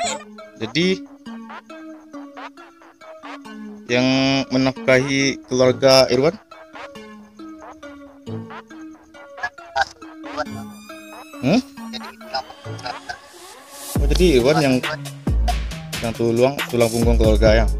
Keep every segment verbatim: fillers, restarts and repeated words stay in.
Jadi yang menafkahi keluarga Irwan? Hmm? Oh, jadi Irwan yang yang tulang tulang punggung keluarga ya.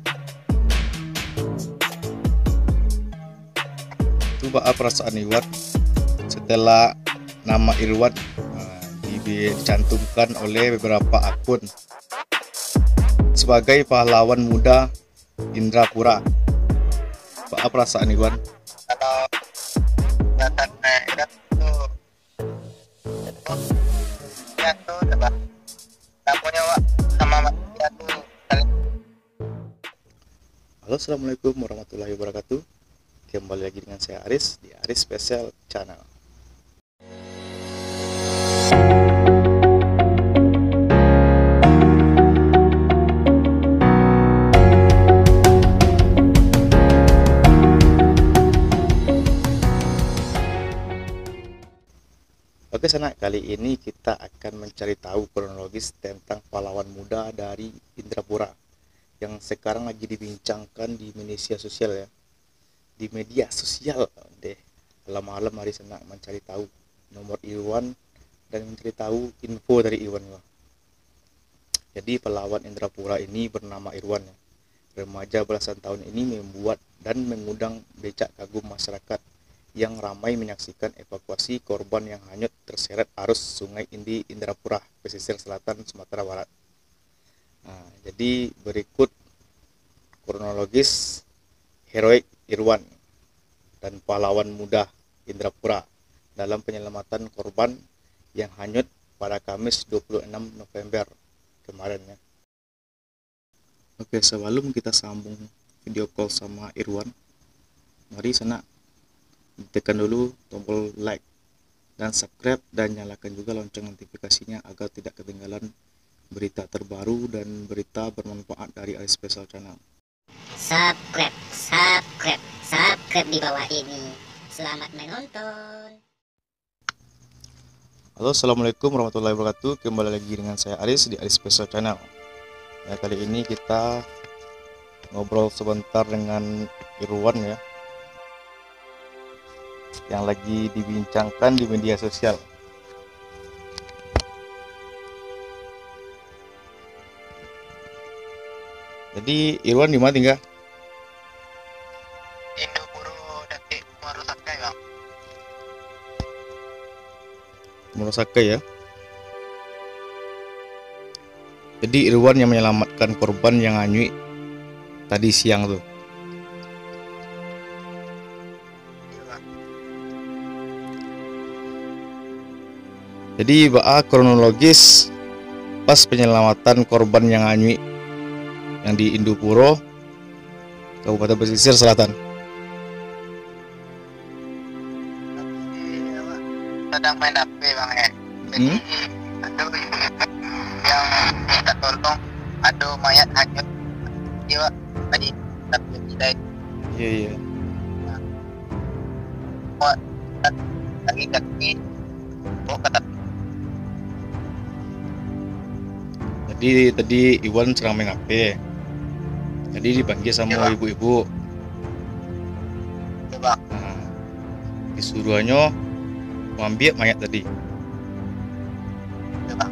Coba apa perasaan Irwan setelah nama Irwan uh, dicantumkan oleh beberapa akun sebagai pahlawan muda Indrapura. Apa perasaan Irwan? Kalau kelihatan merah tuh ya tuh coba tamunya Wak sama manusia tuh saling. Halo, assalamualaikum warahmatullahi wabarakatuh. Kembali lagi dengan saya Aris di Aris Special Channel. Oke Sanak, kali ini kita akan mencari tahu kronologis tentang pahlawan muda dari Indrapura yang sekarang lagi dibincangkan di media sosial ya. Di media sosial deh. Malam-malam hari Sanak mencari tahu nomor Irwan dan mencari tahu info dari Irwan. Jadi pahlawan Indrapura ini bernama Irwan ya. Remaja belasan tahun ini membuat dan mengundang becak kagum masyarakat yang ramai menyaksikan evakuasi korban yang hanyut terseret arus Sungai Indi Indrapura, pesisir selatan Sumatera Barat. Nah, jadi berikut kronologis heroik Irwan dan pahlawan muda Indrapura dalam penyelamatan korban yang hanyut pada Kamis dua puluh enam November kemarin ya. Oke, sebelum kita sambung video call sama Irwan, mari Sanak tekan dulu tombol like dan subscribe dan nyalakan juga lonceng notifikasinya agar tidak ketinggalan berita terbaru dan berita bermanfaat dari Aris Special Channel. Subscribe, subscribe, subscribe di bawah ini. Selamat menonton. Halo, assalamualaikum warahmatullahi wabarakatuh. Kembali lagi dengan saya Aris di Aris Special Channel. Ya, kali ini kita ngobrol sebentar dengan Irwan ya, yang lagi dibincangkan di media sosial. Jadi Irwan di mana tinggal? Indopuro Datik Muarosakai Bang. Muarosakai ya. Jadi Irwan yang menyelamatkan korban yang hanyut tadi siang tuh. Jadi ba kronologis pas penyelamatan korban yang hanyut yang di Indopuro, Kabupaten Pesisir Selatan. Sedang main H P Bang ya. Jadi Hmm? ada yang minta tolong, ada mayat hanyut. Iya Wak, tadi tapi tidak Iya iya. Wak lagi kaki. Oh kata Jadi tadi Iwan sedang main H P. Jadi dipanggil sama Iya, ibu-ibu. coba Nah, disuruhnya mengambil mayat tadi. coba.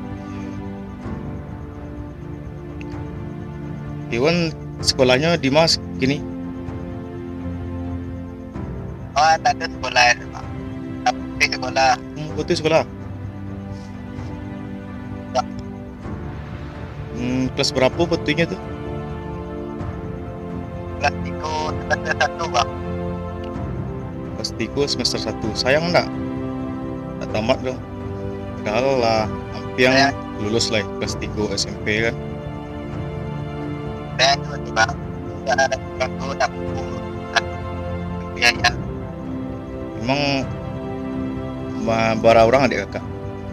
Iwan sekolahnya di Mas gini. Oh tak ada sekolah ya Bang. Tapi sekolah Hmm, putih sekolah. Ya. Hmm, kelas berapa putihnya tuh? kelas tiga semester satu Bang. Kelas tiga semester satu. Sayang enggak? Tak tamat dong. Padahal lah hampir yang Sayang. lulus lah kelas tiga S M P kan. Saya tiba-tiba tidak ada waktu tak biaya. Emang ma- bara orang adik kakak?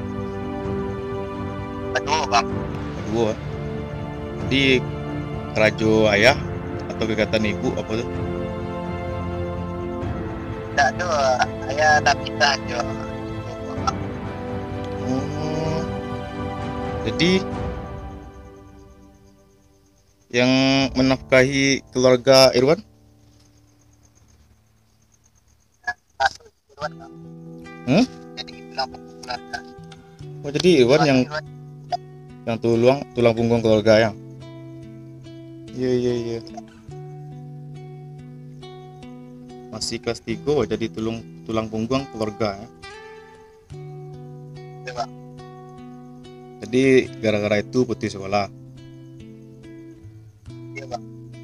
Betul Bang. Kedua. Jadi kerajo ayah atau kekatan ibu apa tuh? Tak ada. Saya tak bisa aja. Oh, jadi yang menafkahi keluarga Irwan? masuk Irwan bang. Hmm? Jadi tulang punggung keluarga. Oh, jadi Irwan yang Irwan yang tulang tulang punggung keluarga ya? Iya iya iya. Masih kelas tiga oh, jadi tulang tulang punggung keluarga ya. itu bang. Jadi gara-gara itu putus sekolah. Iya bang.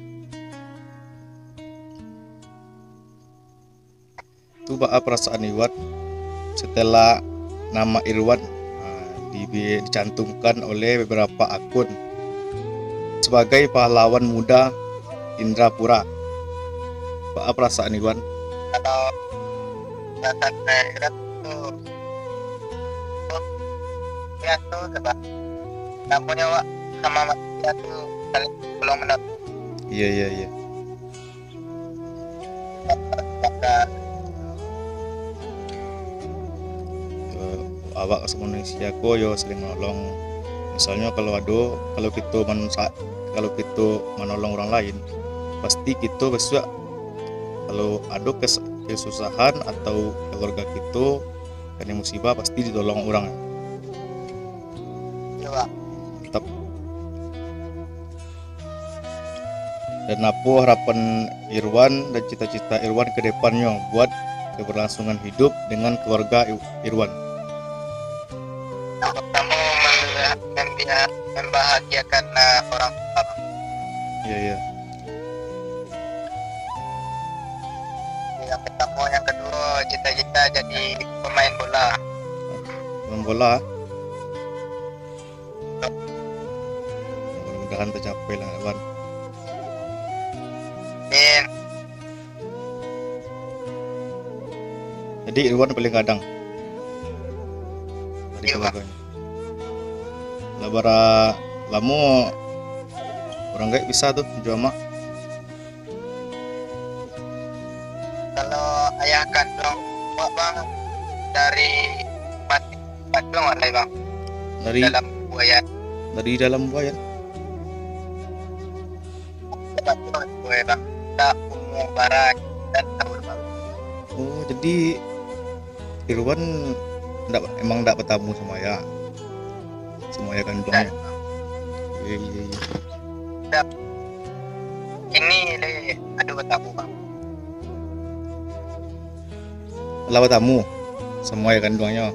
Itu apa perasaan Irwan setelah nama Irwan nah, di- dicantumkan oleh beberapa akun sebagai pahlawan muda Indrapura. Apa perasaan Irwan? Kalau perasaan saya Irwan tuh oh, ya tuh coba namanya wak sama manusia tuh saling belum menang. Iya iya iya. Eh, awak sama manusia ko yo saling menolong. Misalnya kalau ada kalau kita manusia kalau kita menolong orang lain pasti kita besok kalau ada kes, kesusahan atau keluarga kita kena musibah pasti ditolong orang. Iya bang. Tetap. Dan apa harapan Irwan dan cita-cita Irwan ke depannya buat keberlangsungan hidup dengan keluarga Irwan? Yang pertama membaha- membia- membahagiakan uh, orang tua bang. Iya iya. Yang pertama, yang kedua cita-cita jadi pemain bola. Main bola. Mudah-mudahan tercapai lah Irwan. Amin. Jadi Irwan paling kadang dari Iya, Bang. keluarganya. Labara lama orang gak bisa tuh jual mak. Kalau ayah kandung buat bang dari mati kandung ada bang Dari dalam buaya dari dalam buaya. dalam buaya bang tak umum barang dan tahun bang. Oh jadi Irwan ndak emang ndak bertamu sama ya sama ya Dan kandungnya. Iya iya iya. ini le ada bertamu bang. Lah bertamu semua ya kandungnya.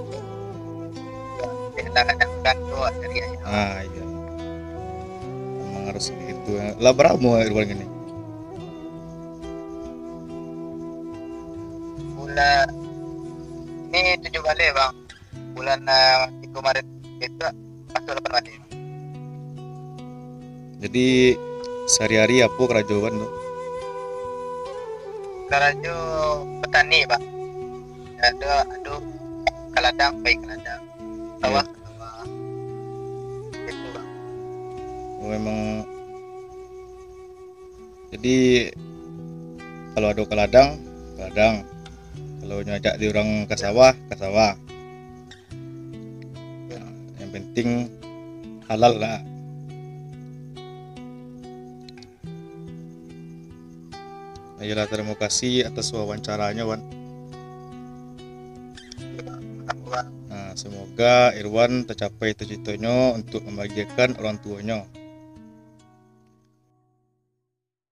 Kehilangan kandung dari ayah. Ah iya. Emang harus begitu. Lah berapa Irwan ini? Bulan ini tujuh balik bang. Bulan uh, tiga Maret itu masuk delapan balik. Jadi sehari-hari apa kerajaan tuh? Karajo petani bang. Ada aduh kaladang baik kaladang. Sawah sawah. Itu bang. Oh, memang jadi kalau ada ke ladang ke ladang, kalau nyajak di orang ke sawah ke sawah. Nah, yang penting halal lah. Ayolah, terima kasih atas wawancaranya Wan. Bang. Nah, semoga Irwan tercapai cita-citanya untuk membahagiakan orang tuanya.